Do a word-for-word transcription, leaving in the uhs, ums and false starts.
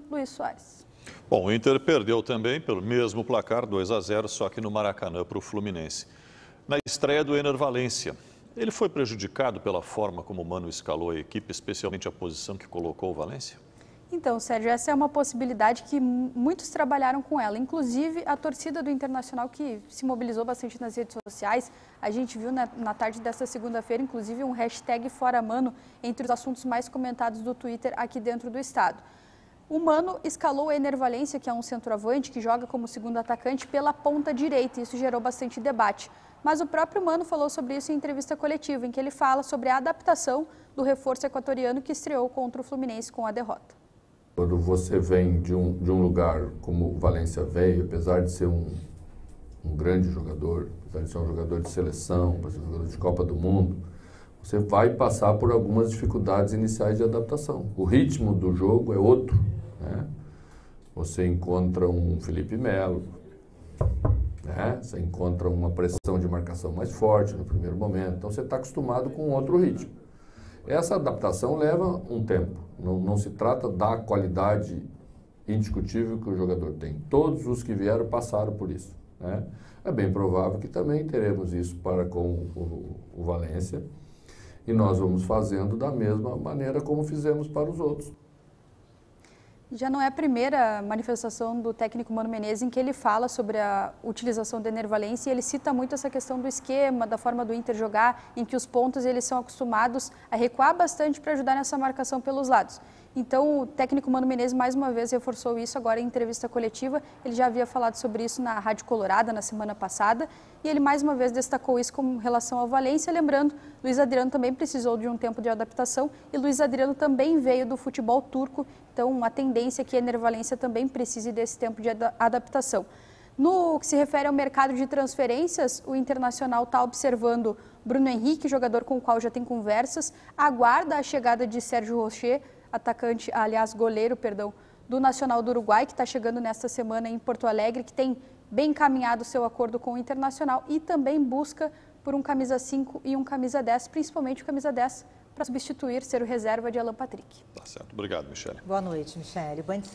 Luiz Soares. Bom, o Inter perdeu também pelo mesmo placar, dois a zero, só que no Maracanã para o Fluminense. Na estreia do Ener Valencia, ele foi prejudicado pela forma como o Mano escalou a equipe, especialmente a posição que colocou o Valencia? Então, Sérgio, essa é uma possibilidade que muitos trabalharam com ela, inclusive a torcida do Internacional, que se mobilizou bastante nas redes sociais. A gente viu na, na tarde desta segunda-feira, inclusive, um hashtag Fora Mano entre os assuntos mais comentados do Twitter aqui dentro do estado. O Mano escalou o Ener Valencia, que é um centroavante que joga como segundo atacante, pela ponta direita, e isso gerou bastante debate. Mas o próprio Mano falou sobre isso em entrevista coletiva, em que ele fala sobre a adaptação do reforço equatoriano que estreou contra o Fluminense com a derrota. Quando você vem de um, de um lugar como o Valencia veio, apesar de ser um, um grande jogador, apesar de ser um jogador de seleção, um jogador de Copa do Mundo, você vai passar por algumas dificuldades iniciais de adaptação. O ritmo do jogo é outro, né? Você encontra um Felipe Melo, né? Você encontra uma pressão de marcação mais forte no primeiro momento, então você está acostumado com outro ritmo. Essa adaptação leva um tempo, não, não se trata da qualidade indiscutível que o jogador tem. Todos os que vieram passaram por isso, né? É bem provável que também teremos isso para com o, o, o Valencia, e nós vamos fazendo da mesma maneira como fizemos para os outros. Já não é a primeira manifestação do técnico Mano Menezes em que ele fala sobre a utilização do Ener Valencia, e ele cita muito essa questão do esquema, da forma do Inter jogar, em que os pontos eles são acostumados a recuar bastante para ajudar nessa marcação pelos lados. Então o técnico Mano Menezes mais uma vez reforçou isso agora em entrevista coletiva. Ele já havia falado sobre isso na Rádio Colorada na semana passada, e ele mais uma vez destacou isso com relação ao Valencia, lembrando, Luiz Adriano também precisou de um tempo de adaptação, e Luiz Adriano também veio do futebol turco, então a tendência é que Ener Valencia também precise desse tempo de adaptação. No que se refere ao mercado de transferências, o Internacional está observando Bruno Henrique, jogador com o qual já tem conversas, aguarda a chegada de Sérgio Rocher, atacante, aliás, goleiro, perdão, do Nacional do Uruguai, que está chegando nesta semana em Porto Alegre, que tem bem encaminhado seu acordo com o Internacional e também busca por um camisa cinco e um camisa dez, principalmente o camisa dez, para substituir, ser o reserva de Alan Patrick. Tá certo. Obrigado, Michele. Boa noite, Michele.